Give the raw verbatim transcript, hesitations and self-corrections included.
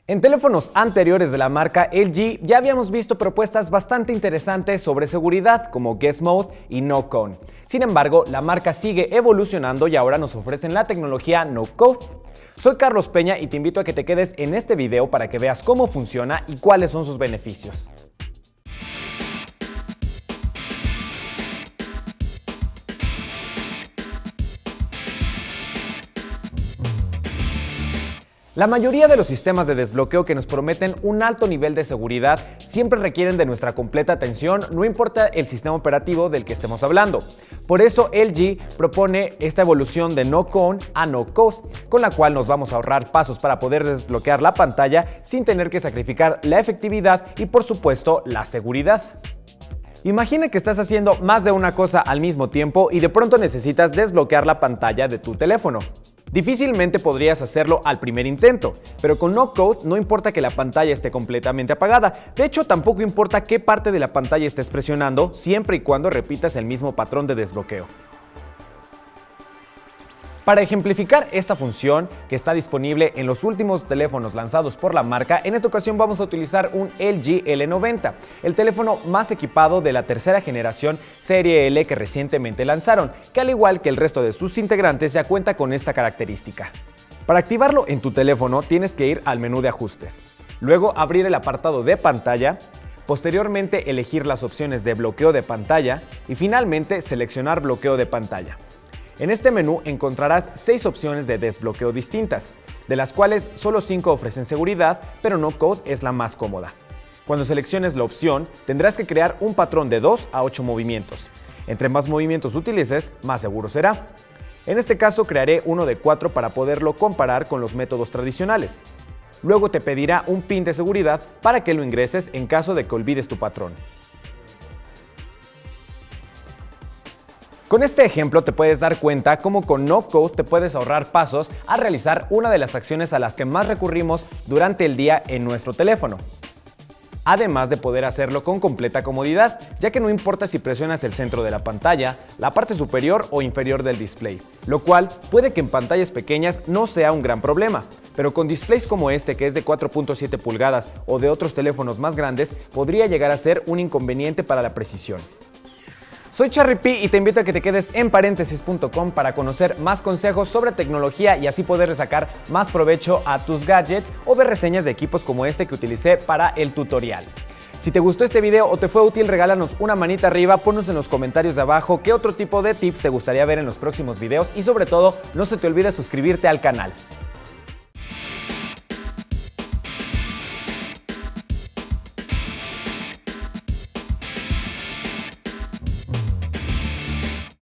En teléfonos anteriores de la marca L G ya habíamos visto propuestas bastante interesantes sobre seguridad como Guest Mode y No Code. Sin embargo, la marca sigue evolucionando y ahora nos ofrecen la tecnología No Code. Soy Carlos Peña y te invito a que te quedes en este video para que veas cómo funciona y cuáles son sus beneficios. La mayoría de los sistemas de desbloqueo que nos prometen un alto nivel de seguridad siempre requieren de nuestra completa atención, no importa el sistema operativo del que estemos hablando. Por eso L G propone esta evolución de No Code a No Code, con la cual nos vamos a ahorrar pasos para poder desbloquear la pantalla sin tener que sacrificar la efectividad y, por supuesto, la seguridad. Imagina que estás haciendo más de una cosa al mismo tiempo y de pronto necesitas desbloquear la pantalla de tu teléfono. Difícilmente podrías hacerlo al primer intento, pero con No Code no importa que la pantalla esté completamente apagada. De hecho, tampoco importa qué parte de la pantalla estés presionando, siempre y cuando repitas el mismo patrón de desbloqueo. Para ejemplificar esta función, que está disponible en los últimos teléfonos lanzados por la marca, en esta ocasión vamos a utilizar un L G L noventa, el teléfono más equipado de la tercera generación Serie L que recientemente lanzaron, que al igual que el resto de sus integrantes ya cuenta con esta característica. Para activarlo en tu teléfono tienes que ir al menú de ajustes, luego abrir el apartado de pantalla, posteriormente elegir las opciones de bloqueo de pantalla y finalmente seleccionar bloqueo de pantalla. En este menú encontrarás seis opciones de desbloqueo distintas, de las cuales solo cinco ofrecen seguridad, pero No Code es la más cómoda. Cuando selecciones la opción, tendrás que crear un patrón de dos a ocho movimientos. Entre más movimientos utilices, más seguro será. En este caso crearé uno de cuatro para poderlo comparar con los métodos tradicionales. Luego te pedirá un PIN de seguridad para que lo ingreses en caso de que olvides tu patrón. Con este ejemplo te puedes dar cuenta cómo con No Code te puedes ahorrar pasos a realizar una de las acciones a las que más recurrimos durante el día en nuestro teléfono. Además de poder hacerlo con completa comodidad, ya que no importa si presionas el centro de la pantalla, la parte superior o inferior del display, lo cual puede que en pantallas pequeñas no sea un gran problema, pero con displays como este que es de cuatro punto siete pulgadas o de otros teléfonos más grandes podría llegar a ser un inconveniente para la precisión. Soy Charry P y te invito a que te quedes en paréntesis punto com para conocer más consejos sobre tecnología y así poder sacar más provecho a tus gadgets o ver reseñas de equipos como este que utilicé para el tutorial. Si te gustó este video o te fue útil, regálanos una manita arriba, ponnos en los comentarios de abajo qué otro tipo de tips te gustaría ver en los próximos videos y sobre todo no se te olvide suscribirte al canal.